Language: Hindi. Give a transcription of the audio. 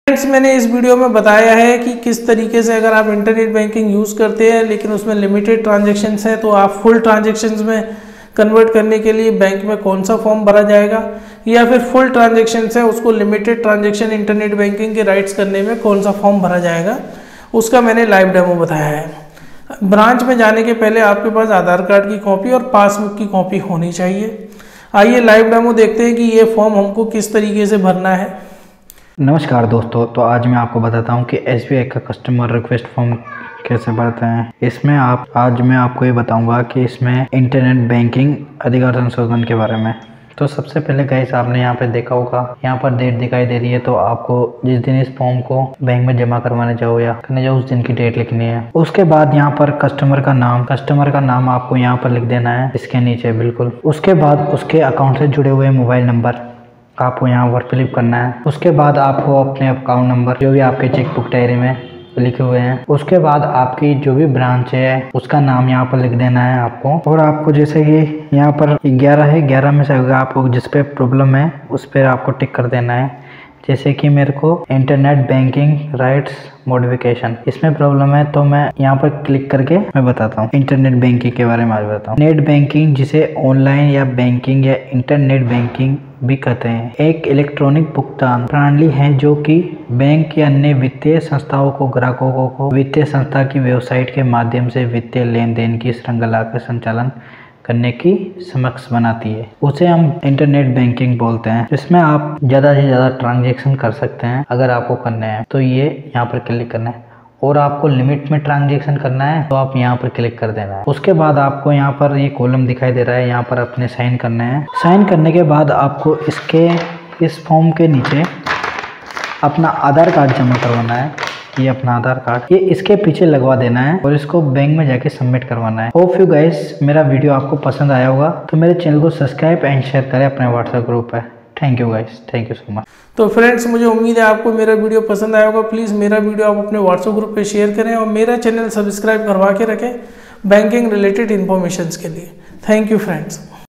फ्रेंड्स, मैंने इस वीडियो में बताया है कि किस तरीके से अगर आप इंटरनेट बैंकिंग यूज़ करते हैं लेकिन उसमें लिमिटेड ट्रांजैक्शंस हैं तो आप फुल ट्रांजैक्शंस में कन्वर्ट करने के लिए बैंक में कौन सा फॉर्म भरा जाएगा, या फिर फुल ट्रांजैक्शंस है उसको लिमिटेड ट्रांजैक्शन इंटरनेट बैंकिंग के राइट्स करने में कौन सा फॉर्म भरा जाएगा, उसका मैंने लाइव डेमो बताया है। ब्रांच में जाने के पहले आपके पास आधार कार्ड की कॉपी और पासबुक की कॉपी होनी चाहिए। आइए लाइव डेमो देखते हैं कि ये फॉर्म हमको किस तरीके से भरना है। नमस्कार दोस्तों, तो आज मैं आपको बताता हूँ कि SBI का कस्टमर रिक्वेस्ट फॉर्म कैसे भरते हैं। इसमें आज मैं आपको ये बताऊंगा कि इसमें इंटरनेट बैंकिंग अधिकार संशोधन के बारे में। तो सबसे पहले गाइस, आपने यहाँ पे देखा होगा, यहाँ पर डेट दिखाई दे रही है। तो आपको जिस दिन इस फॉर्म को बैंक में जमा करवाने जाओ या करने जाओ उस दिन की डेट लिखनी है। उसके बाद यहाँ पर कस्टमर का नाम आपको यहाँ पर लिख देना है, इसके नीचे बिल्कुल। उसके बाद उसके अकाउंट से जुड़े हुए मोबाइल नंबर आपको यहाँ पर फिलिप करना है। उसके बाद आपको अपने अकाउंट नंबर जो भी आपके चेकबुक डायरी में लिखे हुए हैं, उसके बाद आपकी जो भी ब्रांच है उसका नाम यहाँ पर लिख देना है आपको। और आपको जैसे कि यहाँ पर 11 है, 11 में से अगर आपको जिस पे प्रॉब्लम है उस पर आपको टिक कर देना है। जैसे कि मेरे को इंटरनेट बैंकिंग राइट्स मॉडिफिकेशन, इसमें प्रॉब्लम है तो मैं यहाँ पर क्लिक करके मैं बताता हूँ इंटरनेट बैंकिंग के बारे में। आज बताता हूँ नेट बैंकिंग, जिसे ऑनलाइन या बैंकिंग या इंटरनेट बैंकिंग भी कहते हैं, एक इलेक्ट्रॉनिक भुगतान प्रणाली है जो कि बैंक या अन्य वित्तीय संस्थाओं को ग्राहकों को वित्तीय संस्था की वेबसाइट के माध्यम से वित्तीय लेन देन की श्रृंखला का संचालन करने की समक्ष बनाती है। उसे हम इंटरनेट बैंकिंग बोलते हैं। इसमें आप ज़्यादा से ज़्यादा ट्रांजैक्शन कर सकते हैं। अगर आपको करने हैं तो ये यहाँ पर क्लिक करना है, और आपको लिमिट में ट्रांजैक्शन करना है तो आप यहाँ पर क्लिक कर देना है। उसके बाद आपको यहाँ पर ये कॉलम दिखाई दे रहा है, यहाँ पर अपने साइन करने हैं। साइन करने के बाद आपको इस फॉर्म के नीचे अपना आधार कार्ड जमा करवाना है। ये अपना आधार कार्ड ये इसके पीछे लगवा देना है और इसको बैंक में जाके सबमिट करवाना है। होप यू गाइस मेरा वीडियो आपको पसंद आया होगा, तो मेरे चैनल को सब्सक्राइब एंड शेयर करें अपने व्हाट्सएप ग्रुप पे। Thank you guys, thank you so much. तो फ्रेंड्स, मुझे उम्मीद है आपको मेरा वीडियो पसंद आया होगा। प्लीज़ मेरा वीडियो आप अपने व्हाट्सएप ग्रुप पे शेयर करें और मेरा चैनल सब्सक्राइब करवा के रखें बैंकिंग रिलेटेड इन्फॉर्मेशन के लिए। Thank you friends.